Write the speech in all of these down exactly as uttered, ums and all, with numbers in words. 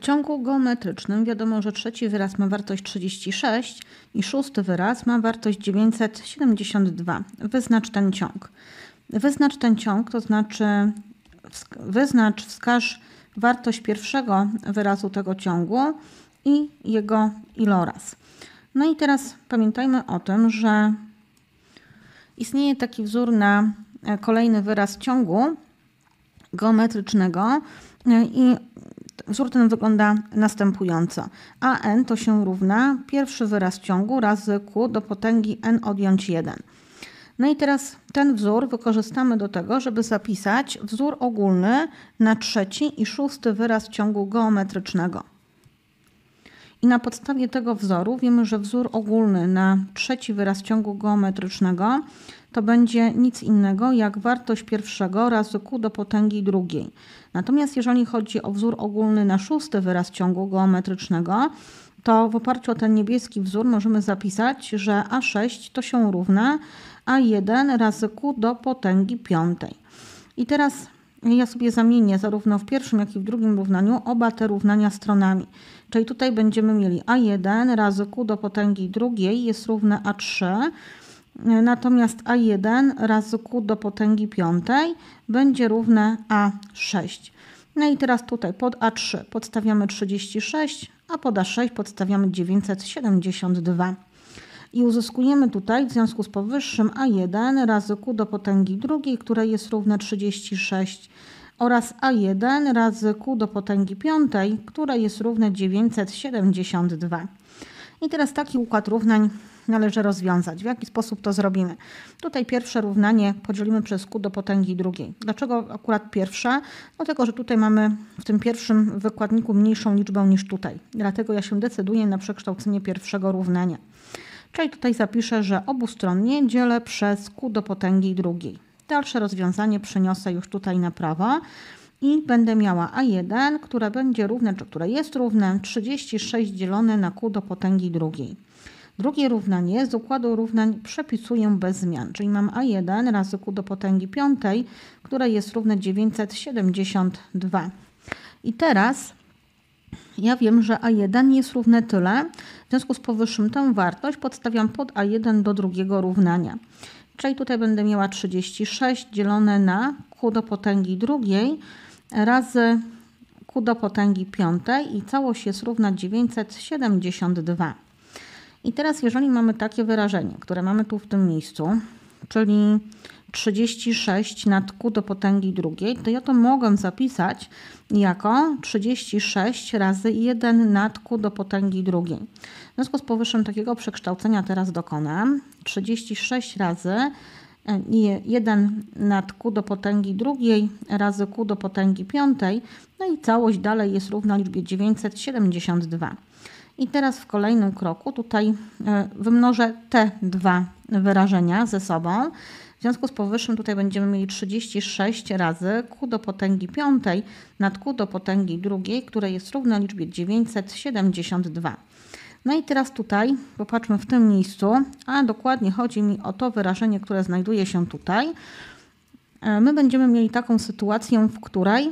ciągu geometrycznym wiadomo, że trzeci wyraz ma wartość trzydzieści sześć i szósty wyraz ma wartość dziewięćset siedemdziesiąt dwa. Wyznacz ten ciąg. Wyznacz ten ciąg, to znaczy wyznacz, wskaż wartość pierwszego wyrazu tego ciągu i jego iloraz. No i teraz pamiętajmy o tym, że istnieje taki wzór na kolejny wyraz ciągu geometrycznego i wzór ten wygląda następująco. A n to się równa pierwszy wyraz ciągu razy q do potęgi n odjąć jeden. No i teraz ten wzór wykorzystamy do tego, żeby zapisać wzór ogólny na trzeci i szósty wyraz ciągu geometrycznego. I na podstawie tego wzoru wiemy, że wzór ogólny na trzeci wyraz ciągu geometrycznego to będzie nic innego jak wartość pierwszego razy q do potęgi drugiej. Natomiast jeżeli chodzi o wzór ogólny na szósty wyraz ciągu geometrycznego, to w oparciu o ten niebieski wzór możemy zapisać, że a sześć to się równa a jeden razy q do potęgi piątej. I teraz ja sobie zamienię zarówno w pierwszym, jak i w drugim równaniu oba te równania stronami. Czyli tutaj będziemy mieli a jeden razy q do potęgi drugiej jest równe a trzy, natomiast a jeden razy q do potęgi piątej będzie równe a sześć. No i teraz tutaj pod a trzy podstawiamy trzydzieści sześć, a pod a sześć podstawiamy dziewięćset siedemdziesiąt dwa. I uzyskujemy tutaj w związku z powyższym a jeden razy q do potęgi drugiej, które jest równe trzydzieści sześć, oraz a jeden razy q do potęgi piątej, które jest równe dziewięćset siedemdziesiąt dwa. I teraz taki układ równań należy rozwiązać. W jaki sposób to zrobimy? Tutaj pierwsze równanie podzielimy przez q do potęgi drugiej. Dlaczego akurat pierwsze? Dlatego, że tutaj mamy w tym pierwszym wykładniku mniejszą liczbę niż tutaj. Dlatego ja się decyduję na przekształcenie pierwszego równania. Czyli tutaj zapiszę, że obustronnie dzielę przez q do potęgi drugiej. Dalsze rozwiązanie przeniosę już tutaj na prawo i będę miała a jeden, które będzie równe, czy które jest równe trzydzieści sześć dzielone na q do potęgi drugiej. Drugie równanie z układu równań przepisuję bez zmian, czyli mam a jeden razy q do potęgi piątej, które jest równe dziewięćset siedemdziesiąt dwa. I teraz ja wiem, że a jeden jest równe tyle, w związku z powyższym tę wartość podstawiam pod a jeden do drugiego równania. Czyli tutaj będę miała trzydzieści sześć dzielone na q do potęgi drugiej razy q do potęgi piątej i całość jest równa dziewięćset siedemdziesiąt dwa. I teraz jeżeli mamy takie wyrażenie, które mamy tu w tym miejscu, czyli trzydzieści sześć nad q do potęgi drugiej, to ja to mogę zapisać jako trzydzieści sześć razy jeden nad q do potęgi drugiej. W związku z powyższym takiego przekształcenia teraz dokonam. trzydzieści sześć razy jeden nad q do potęgi drugiej razy q do potęgi piątej, no i całość dalej jest równa liczbie dziewięćset siedemdziesiąt dwa. I teraz w kolejnym kroku tutaj wymnożę te dwa wyrażenia ze sobą. W związku z powyższym tutaj będziemy mieli trzydzieści sześć razy q do potęgi piątej nad q do potęgi drugiej, które jest równe liczbie dziewięćset siedemdziesiąt dwa. No i teraz tutaj popatrzmy w tym miejscu, a dokładnie chodzi mi o to wyrażenie, które znajduje się tutaj. My będziemy mieli taką sytuację, w której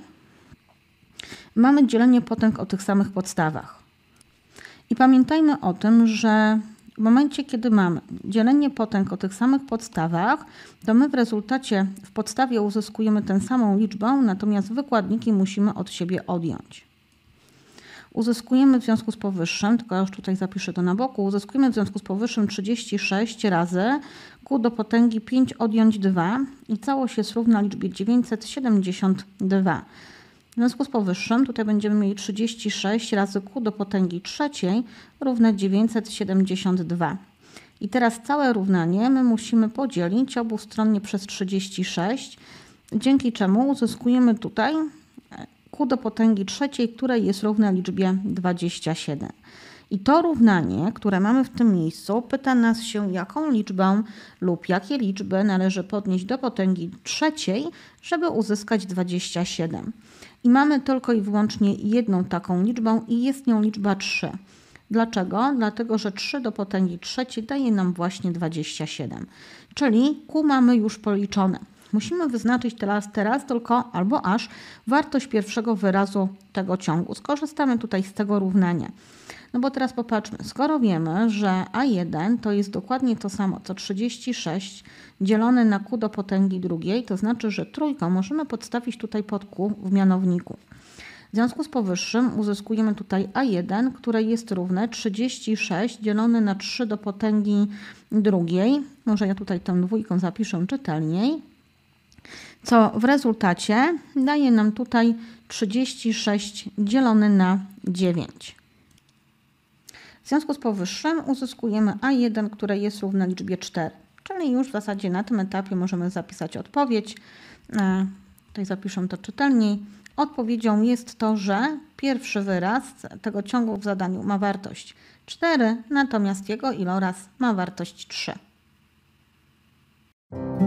mamy dzielenie potęg o tych samych podstawach. I pamiętajmy o tym, że w momencie, kiedy mamy dzielenie potęg o tych samych podstawach, to my w rezultacie w podstawie uzyskujemy tę samą liczbę, natomiast wykładniki musimy od siebie odjąć. Uzyskujemy w związku z powyższym, tylko ja już tutaj zapiszę to na boku, uzyskujemy w związku z powyższym trzydzieści sześć razy q do potęgi pięć odjąć dwa i całość jest równa liczbie dziewięćset siedemdziesiąt dwa. W związku z powyższym tutaj będziemy mieli trzydzieści sześć razy q do potęgi trzeciej równe dziewięćset siedemdziesiąt dwa. I teraz całe równanie my musimy podzielić obustronnie przez trzydzieści sześć, dzięki czemu uzyskujemy tutaj q do potęgi trzeciej, które jest równe liczbie dwadzieścia siedem. I to równanie, które mamy w tym miejscu, pyta nas się, jaką liczbę lub jakie liczby należy podnieść do potęgi trzeciej, żeby uzyskać dwadzieścia siedem. I mamy tylko i wyłącznie jedną taką liczbę i jest nią liczba trzy. Dlaczego? Dlatego, że trzy do potęgi trzeciej daje nam właśnie dwadzieścia siedem. Czyli q mamy już policzone. Musimy wyznaczyć teraz, teraz tylko albo aż wartość pierwszego wyrazu tego ciągu. Skorzystamy tutaj z tego równania. No bo teraz popatrzmy, skoro wiemy, że a jeden to jest dokładnie to samo co trzydzieści sześć dzielone na q do potęgi drugiej, to znaczy, że trójkę możemy podstawić tutaj pod q w mianowniku. W związku z powyższym uzyskujemy tutaj a jeden, które jest równe trzydzieści sześć dzielone na trzy do potęgi drugiej. Może ja tutaj tę dwójką zapiszę czytelniej. Co w rezultacie daje nam tutaj trzydzieści sześć dzielone na dziewięć. W związku z powyższym uzyskujemy a jeden, które jest równe liczbie cztery. Czyli już w zasadzie na tym etapie możemy zapisać odpowiedź. Tutaj zapiszę to czytelniej. Odpowiedzią jest to, że pierwszy wyraz tego ciągu w zadaniu ma wartość cztery, natomiast jego iloraz ma wartość trzy.